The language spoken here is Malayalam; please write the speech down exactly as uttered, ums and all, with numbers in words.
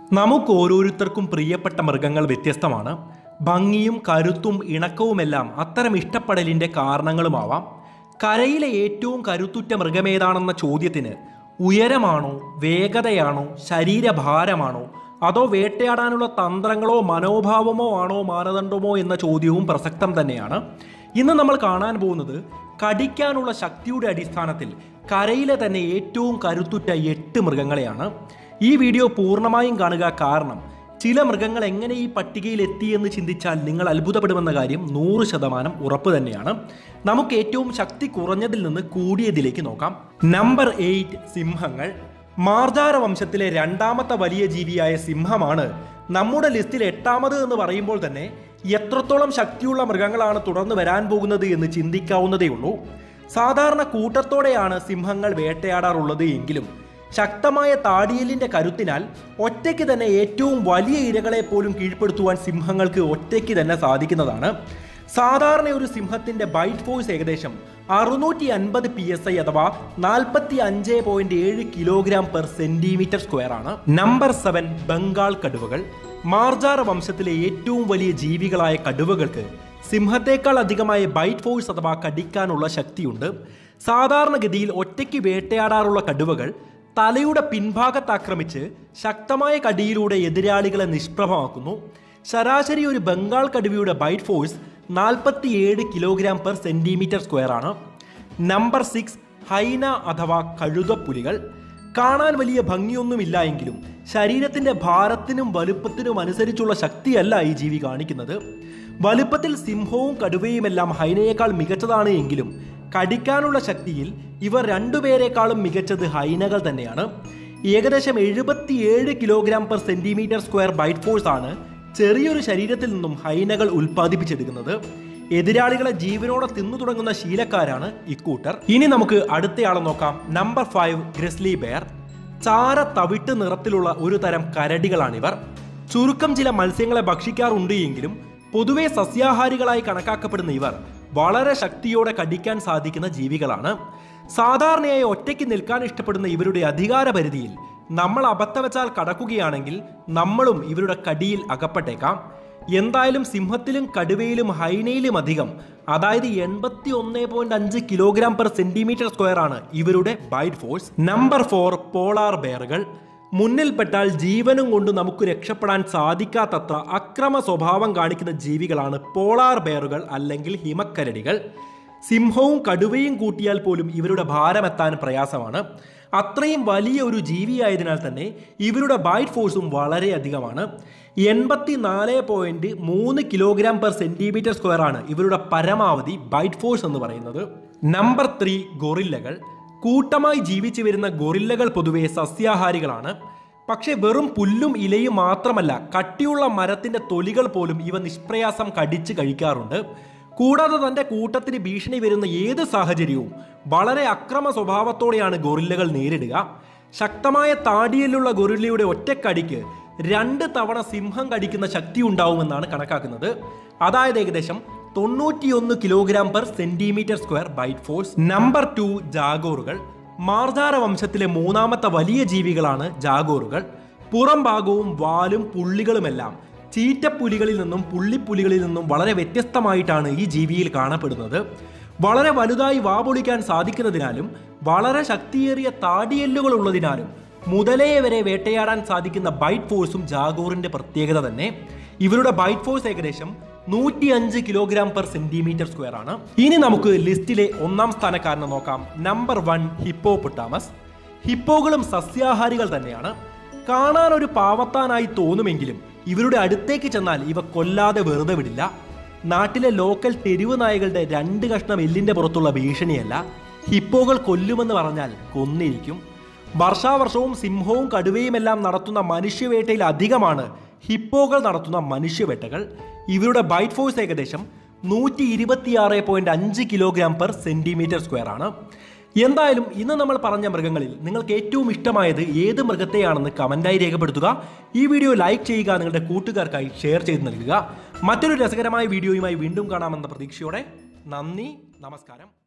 നമുക്ക് ഓരോരുത്തർക്കും പ്രിയപ്പെട്ട മൃഗങ്ങൾ വ്യത്യസ്തമാണ്. ഭംഗിയും കരുത്തും ഇണക്കവുമെല്ലാം അത്തരം ഇഷ്ടപ്പെടലിൻ്റെ കാരണങ്ങളുമാവാം. കരയിലെ ഏറ്റവും കരുത്തുറ്റ മൃഗമേതാണെന്ന ചോദ്യത്തിന് ഉയരമാണോ, വേഗതയാണോ, ശരീരഭാരമാണോ, അതോ വേട്ടയാടാനുള്ള തന്ത്രങ്ങളോ മനോഭാവമോ ആണോ മാനദണ്ഡമോ എന്ന ചോദ്യവും പ്രസക്തം തന്നെയാണ്. ഇന്ന് നമ്മൾ കാണാൻ പോകുന്നത് കടിക്കാനുള്ള ശക്തിയുടെ അടിസ്ഥാനത്തിൽ കരയിലെ തന്നെ ഏറ്റവും കരുത്തുറ്റ എട്ട് മൃഗങ്ങളെയാണ്. ഈ വീഡിയോ പൂർണ്ണമായും കാണുക, കാരണം ചില മൃഗങ്ങൾ എങ്ങനെ ഈ പട്ടികയിൽ എത്തിയെന്ന് ചിന്തിച്ചാൽ നിങ്ങൾ അത്ഭുതപ്പെടുമെന്ന കാര്യം നൂറ് ശതമാനം ഉറപ്പ് തന്നെയാണ്. നമുക്ക് ഏറ്റവും ശക്തി കുറഞ്ഞതിൽ നിന്ന് കൂടിയതിലേക്ക് നോക്കാം. നമ്പർ എയ്റ്റ്, സിംഹങ്ങൾ. മാർജാര വംശത്തിലെ രണ്ടാമത്തെ വലിയ ജീവിയായ സിംഹമാണ് നമ്മുടെ ലിസ്റ്റിൽ എട്ടാമത് എന്ന് പറയുമ്പോൾ തന്നെ എത്രത്തോളം ശക്തിയുള്ള മൃഗങ്ങളാണ് തുടർന്ന് വരാൻ പോകുന്നത് എന്ന് ചിന്തിക്കാവുന്നതേ ഉള്ളൂ. സാധാരണ കൂട്ടത്തോടെയാണ് സിംഹങ്ങൾ വേട്ടയാടാറുള്ളത് എങ്കിലും ശക്തമായ താടിയലിന്റെ കരുത്തിനാൽ ഒറ്റയ്ക്ക് തന്നെ ഏറ്റവും വലിയ ഇരകളെ പോലും കീഴ്പ്പെടുത്തുവാൻ സിംഹങ്ങൾക്ക് ഒറ്റയ്ക്ക് തന്നെ സാധിക്കുന്നതാണ്. സാധാരണ ഒരു സിംഹത്തിന്റെ ബൈറ്റ് ഫോഴ്സ് ഏകദേശം അറുന്നൂറ്റി അൻപത് പി എസ് ഐ അഥവാ നാൽപ്പത്തി അഞ്ച് പോയിന്റ് ഏഴ് കിലോഗ്രാം പെർ സെന്റിമീറ്റർ സ്ക്വയർ ആണ്. നമ്പർ സെവൻ, ബംഗാൾ കടുവകൾ. മാർജാര വംശത്തിലെ ഏറ്റവും വലിയ ജീവികളായ കടുവകൾക്ക് സിംഹത്തേക്കാൾ അധികമായ ബൈറ്റ് ഫോഴ്സ് അഥവാ കടിക്കാനുള്ള ശക്തിയുണ്ട്. സാധാരണഗതിയിൽ ഒറ്റയ്ക്ക് വേട്ടയാടാറുള്ള കടുവകൾ തലയുടെ പിൻഭാഗത്ത് ആക്രമിച്ച് ശക്തമായ കടിയിലൂടെ എതിരാളികളെ നിഷ്പ്രഭമാക്കുന്നു. ശരാശരി ഒരു ബംഗാൾ കടുവയുടെ ബൈറ്റ് ഫോഴ്സ് നാൽപ്പത്തി ഏഴ് കിലോഗ്രാം പെർ സെന്റിമീറ്റർ സ്ക്വയർ ആണ്. നമ്പർ സിക്സ്, ഹൈന അഥവാ കഴുതപ്പുലികൾ. കാണാൻ വലിയ ഭംഗിയൊന്നുമില്ല എങ്കിലും ശരീരത്തിന്റെ ഭാരത്തിനും വലുപ്പത്തിനും അനുസരിച്ചുള്ള ശക്തിയല്ല ഈ ജീവി കാണിക്കുന്നത്. വലുപ്പത്തിൽ സിംഹവും കടുവയുമെല്ലാം ഹൈനയേക്കാൾ മികച്ചതാണ് എങ്കിലും കടിക്കാനുള്ള ശക്തിയിൽ ഇവർ രണ്ടുപേരെക്കാളും മികച്ചത് ഹൈനകൾ തന്നെയാണ്. ഏകദേശം എഴുപത്തിയേഴ് kilogram per centimetre square bite force ആണ് ചെറിയൊരു ശരീരത്തിൽ നിന്നും ഹൈനകൾ ഉൽപ്പാദിപ്പിച്ചെടുക്കുന്നത്. എതിരാളികളെ ജീവനോടെ തിന്നു തുടങ്ങുന്ന ശീലക്കാരാണ് ഇക്കൂട്ടർ. ഇനി നമുക്ക് അടുത്തയാളെ നോക്കാം. Number five, grizzly bear. ചാര തവിട്ട് നിറത്തിലുള്ള ഒരു തരം കരടികളാണിവർ. ചുരുക്കം ചില മത്സ്യങ്ങളെ ഭക്ഷിക്കാറുണ്ട് എങ്കിലും പൊതുവെ സസ്യാഹാരികളായി കണക്കാക്കപ്പെടുന്ന ഇവർ വളരെ ശക്തിയോടെ കടിക്കാൻ സാധിക്കുന്ന ജീവികളാണ്. സാധാരണയായി ഒറ്റയ്ക്ക് നിൽക്കാൻ ഇഷ്ടപ്പെടുന്ന ഇവരുടെ അധികാര പരിധിയിൽ നമ്മൾ അബദ്ധവച്ചാൽ കടക്കുകയാണെങ്കിൽ നമ്മളും ഇവരുടെ കടിയിൽ അകപ്പെട്ടേക്കാം. എന്തായാലും സിംഹത്തിലും കടുവയിലും ഹൈനയിലും അധികം, അതായത് എൺപത്തി ഒന്ന് പോയിന്റ് അഞ്ച് കിലോഗ്രാം പെർ സെന്റിമീറ്റർ സ്ക്വയർ ആണ് ഇവരുടെ bite force. Number four, polar ബെയറുകൾ. മുന്നിൽപ്പെട്ടാൽ ജീവനും കൊണ്ട് നമുക്ക് രക്ഷപ്പെടാൻ സാധിക്കാത്തത്ര അക്രമ സ്വഭാവം കാണിക്കുന്ന ജീവികളാണ് പോളാർ ബെയറുകൾ അല്ലെങ്കിൽ ഹിമക്കരടികൾ. സിംഹവും കടുവയും കൂട്ടിയാൽ പോലും ഇവരുടെ ഭാരമെത്താൻ പ്രയാസമാണ്. അത്രയും വലിയ ഒരു ജീവിയായതിനാൽ തന്നെ ഇവരുടെ ബൈറ്റ് ഫോഴ്സും വളരെ അധികമാണ്. എൺപത്തി നാല് പോയിന്റ് മൂന്ന് കിലോഗ്രാം പെർ സെന്റിമീറ്റർ സ്ക്വയർ ആണ് ഇവരുടെ പരമാവധി ബൈറ്റ് ഫോഴ്സ് എന്ന് പറയുന്നത്. നമ്പർ ത്രീ, ഗൊറില്ലകൾ. കൂട്ടമായി ജീവിച്ചു വരുന്ന ഗൊറില്ലകൾ പൊതുവെ സസ്യാഹാരികളാണ്. പക്ഷേ വെറും പുല്ലും ഇലയും മാത്രമല്ല, കട്ടിയുള്ള മരത്തിന്റെ തൊലികൾ പോലും ഇവ നിഷ്പ്രയാസം കടിച്ച് കഴിക്കാറുണ്ട്. കൂടാതെ തന്റെ കൂട്ടത്തിന് ഭീഷണി വരുന്ന ഏത് സാഹചര്യവും വളരെ അക്രമ സ്വഭാവത്തോടെയാണ് ഗൊറില്ലകൾ നേരിടുക. ശക്തമായ താടിയിലുള്ള ഗൊറില്ലയുടെ ഒറ്റക്കടിക്ക് രണ്ട് തവണ സിംഹം കടിക്കുന്ന ശക്തി ഉണ്ടാവുമെന്നാണ് കണക്കാക്കുന്നത്. അതായത് ഏകദേശം തൊണ്ണൂറ്റിയൊന്ന് kilogram per centimetre square bite force. Number two, ജാഗോറുകൾ. മാർജാര വംശത്തിലെ മൂന്നാമത്തെ വലിയ ജീവികളാണ് ജാഗോറുകൾ. പുറം ഭാഗവും വാലും പുള്ളികളുമെല്ലാം ചീറ്റപ്പുലികളിൽ നിന്നും പുള്ളിപ്പുലികളിൽ നിന്നും വളരെ വ്യത്യസ്തമായിട്ടാണ് ഈ ജീവിയിൽ കാണപ്പെടുന്നത്. വളരെ വലുതായി വാപൊളിക്കാൻ സാധിക്കുന്നതിനാലും വളരെ ശക്തിയേറിയ താടിയെല്ലുകൾ ഉള്ളതിനാലും മുതലയെ വരെ വേട്ടയാടാൻ സാധിക്കുന്ന ബൈറ്റ് ഫോഴ്സും ജാഗോറിന്റെ പ്രത്യേകത തന്നെ. ഇവരുടെ ബൈറ്റ് ഫോഴ്സ് ഏകദേശം നൂറ്റി അഞ്ച് കിലോഗ്രാം പെർ സെന്റിമീറ്റർ സ്ക്വയർ ആണ്. ഇനി നമുക്ക് ലിസ്റ്റിലെ ഒന്നാം സ്ഥാനക്കാരനെ നോക്കാം. Number one, hippopotamus. ഹിപ്പോകളും സസ്യാഹാരികൾ തന്നെയാണ്. കാണാൻ ഒരു പാവത്താനായി തോന്നുമെങ്കിലും ഇവരുടെ അടുത്തേക്ക് ചെന്നാൽ ഇവ കൊല്ലാതെ വെറുതെ വിടില്ല. നാട്ടിലെ ലോക്കൽ തെരുവ് നായകളുടെ രണ്ട് കഷ്ണം എല്ലിന്റെ പുറത്തുള്ള ഭീഷണിയല്ല, ഹിപ്പോകൾ കൊല്ലുമെന്ന് പറഞ്ഞാൽ കൊന്നിരിക്കും. വർഷാവർഷവും സിംഹവും കടുവയുമെല്ലാം നടത്തുന്ന മനുഷ്യവേട്ടയിൽ അധികമാണ് ഹിപ്പോകൾ നടത്തുന്ന മനുഷ്യവേട്ടകൾ. ഇവരുടെ ബൈറ്റ് ഫോഴ്സ് ഏകദേശം നൂറ്റി ഇരുപത്തിയാറ് പോയിന്റ് അഞ്ച് കിലോഗ്രാം പെർ സെന്റിമീറ്റർ സ്ക്വയർ ആണ്. എന്തായാലും ഇന്ന് നമ്മൾ പറഞ്ഞ മൃഗങ്ങളിൽ നിങ്ങൾക്ക് ഏറ്റവും ഇഷ്ടമായത് ഏത് മൃഗത്തെയാണെന്ന് കമന്റായി രേഖപ്പെടുത്തുക. ഈ വീഡിയോ ലൈക്ക് ചെയ്യുക, നിങ്ങളുടെ കൂട്ടുകാർക്കായി ഷെയർ ചെയ്ത് നൽകുക. മറ്റൊരു രസകരമായ വീഡിയോയുമായി വീണ്ടും കാണാമെന്ന പ്രതീക്ഷയോടെ നന്ദി, നമസ്കാരം.